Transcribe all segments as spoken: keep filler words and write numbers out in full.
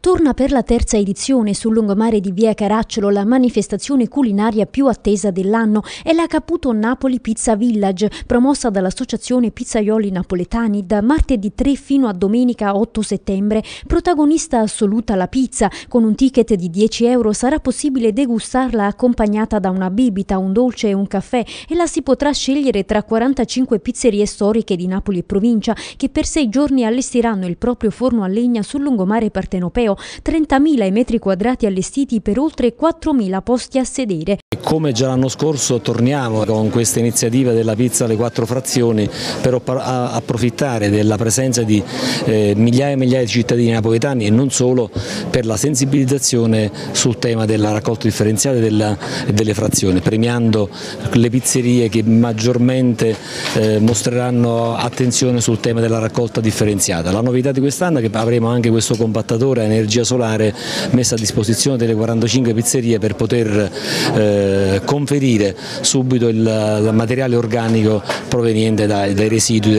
Torna per la terza edizione sul lungomare di Via Caracciolo la manifestazione culinaria più attesa dell'anno. È la Caputo Napoli Pizza Village, promossa dall'Associazione Pizzaioli Napoletani da martedì tre fino a domenica otto settembre. Protagonista assoluta la pizza. Con un ticket di dieci euro sarà possibile degustarla accompagnata da una bibita, un dolce e un caffè, e la si potrà scegliere tra quarantacinque pizzerie storiche di Napoli e provincia che per sei giorni allestiranno il proprio forno a legna sul lungomare partenopeo. trentamila metri quadrati allestiti per oltre quattromila posti a sedere. Come già l'anno scorso torniamo con questa iniziativa della pizza alle quattro frazioni per approfittare della presenza di eh, migliaia e migliaia di cittadini napoletani e non solo, per la sensibilizzazione sul tema della raccolta differenziata della, delle frazioni, premiando le pizzerie che maggiormente eh, mostreranno attenzione sul tema della raccolta differenziata. La novità di quest'anno è che avremo anche questo compattatore a energia solare messo a disposizione delle quarantacinque pizzerie per poter eh, conferire subito il, il materiale organico proveniente dai, dai residui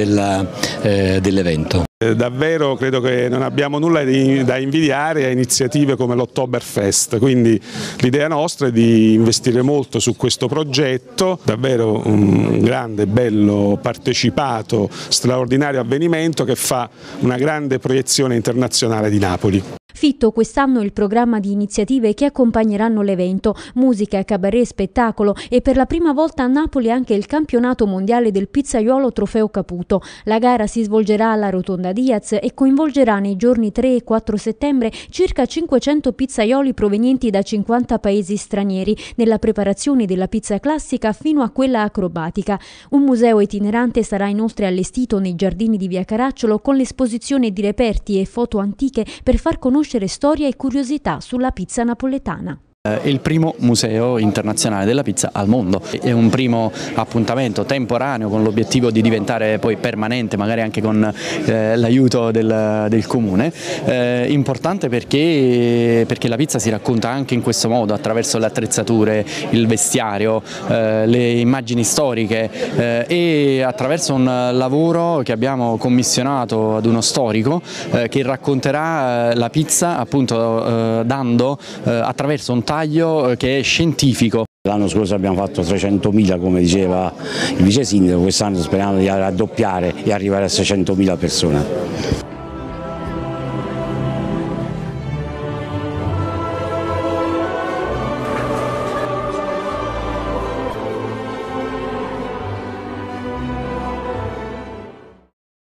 eh, dell'evento. Davvero credo che non abbiamo nulla da invidiare a iniziative come l'Oktoberfest, quindi l'idea nostra è di investire molto su questo progetto, davvero un grande, bello, partecipato, straordinario avvenimento che fa una grande proiezione internazionale di Napoli. Fitto quest'anno il programma di iniziative che accompagneranno l'evento: musica, cabaret, spettacolo e per la prima volta a Napoli anche il campionato mondiale del pizzaiolo Trofeo Caputo. La gara si svolgerà alla Rotonda Diaz e coinvolgerà nei giorni tre e quattro settembre circa cinquecento pizzaioli provenienti da cinquanta paesi stranieri nella preparazione della pizza classica fino a quella acrobatica. Un museo itinerante sarà inoltre allestito nei giardini di Via Caracciolo con l'esposizione di reperti e foto antiche per far conoscere storia e curiosità sulla pizza napoletana. È il primo museo internazionale della pizza al mondo, è un primo appuntamento temporaneo con l'obiettivo di diventare poi permanente, magari anche con eh, l'aiuto del, del comune. Eh, importante perché, perché la pizza si racconta anche in questo modo, attraverso le attrezzature, il vestiario, eh, le immagini storiche eh, e attraverso un lavoro che abbiamo commissionato ad uno storico eh, che racconterà la pizza appunto eh, dando eh, attraverso un taglio che è scientifico. L'anno scorso abbiamo fatto trecentomila, come diceva il vice sindaco, quest'anno speriamo di raddoppiare e arrivare a seicentomila persone.